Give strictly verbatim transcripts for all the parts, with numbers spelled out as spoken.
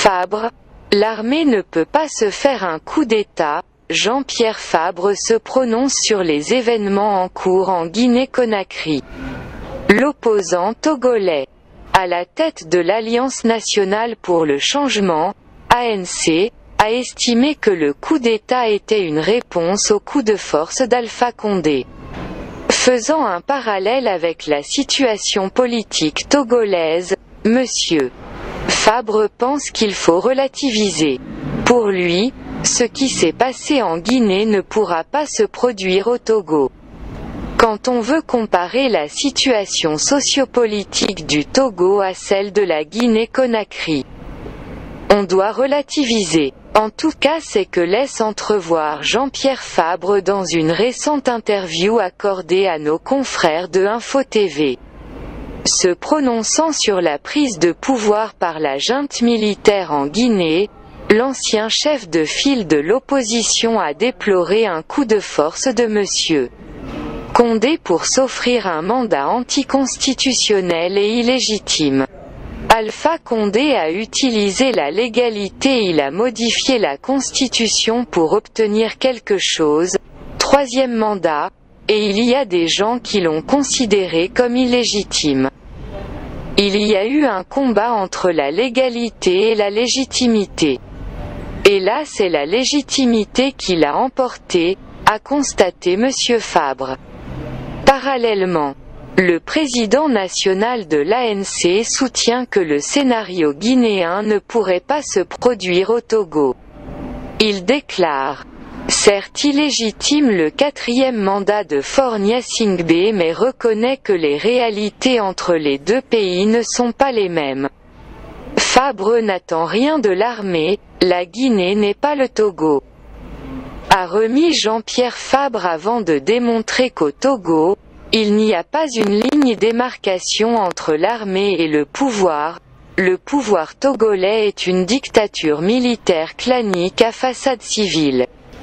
Fabre, l'armée ne peut pas se faire un coup d'État. Jean-Pierre Fabre se prononce sur les événements en cours en Guinée-Conakry. L'opposant togolais, à la tête de l'Alliance nationale pour le changement, A N C, a estimé que le coup d'État était une réponse au coup de force d'Alpha Condé. Faisant un parallèle avec la situation politique togolaise, M. Fabre pense qu'il faut relativiser. Pour lui, ce qui s'est passé en Guinée ne pourra pas se produire au Togo. Quand on veut comparer la situation sociopolitique du Togo à celle de la Guinée-Conakry, on doit relativiser. En tout cas, c'est que laisse entrevoir Jean-Pierre Fabre dans une récente interview accordée à nos confrères de Info T V. Se prononçant sur la prise de pouvoir par la junte militaire en Guinée, l'ancien chef de file de l'opposition a déploré un coup de force de M. Condé pour s'offrir un mandat anticonstitutionnel et illégitime. Alpha Condé a utilisé la légalité, il a modifié la Constitution pour obtenir quelque chose, troisième mandat, et il y a des gens qui l'ont considéré comme illégitime. Il y a eu un combat entre la légalité et la légitimité. Et là c'est la légitimité qui l'a emporté, a constaté M. Fabre. Parallèlement, le président national de l'A N C soutient que le scénario guinéen ne pourrait pas se produire au Togo. Il déclare « Certes illégitime le quatrième mandat de Faure Gnassingbé mais reconnaît que les réalités entre les deux pays ne sont pas les mêmes. Fabre n'attend rien de l'armée, la Guinée n'est pas le Togo. » A remis Jean-Pierre Fabre avant de démontrer qu'au Togo, il n'y a pas une ligne de démarcation entre l'armée et le pouvoir. Le pouvoir togolais est une dictature militaire clanique à façade civile.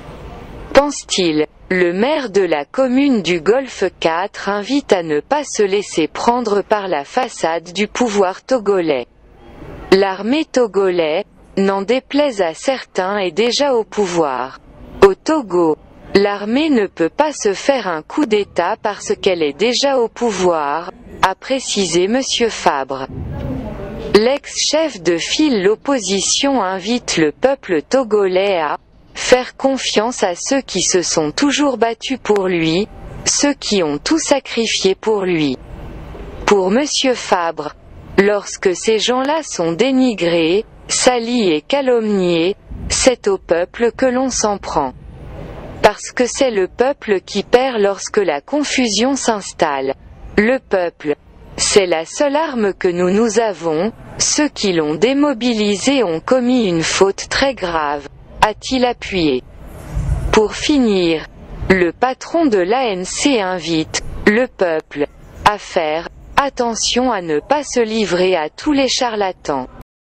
Pense-t-il, le maire de la commune du Golfe quatre invite à ne pas se laisser prendre par la façade du pouvoir togolais. L'armée togolaise, n'en déplaise à certains, est déjà au pouvoir. Au Togo, l'armée ne peut pas se faire un coup d'État parce qu'elle est déjà au pouvoir, a précisé M. Fabre. L'ex-chef de file l'opposition invite le peuple togolais à faire confiance à ceux qui se sont toujours battus pour lui, ceux qui ont tout sacrifié pour lui. Pour M. Fabre, lorsque ces gens-là sont dénigrés, salis et calomniés, c'est au peuple que l'on s'en prend. Parce que c'est le peuple qui perd lorsque la confusion s'installe. Le peuple, c'est la seule arme que nous nous avons, ceux qui l'ont démobilisé ont commis une faute très grave, a-t-il appuyé. Pour finir, le patron de l'A N C invite le peuple à faire attention à ne pas se livrer à tous les charlatans.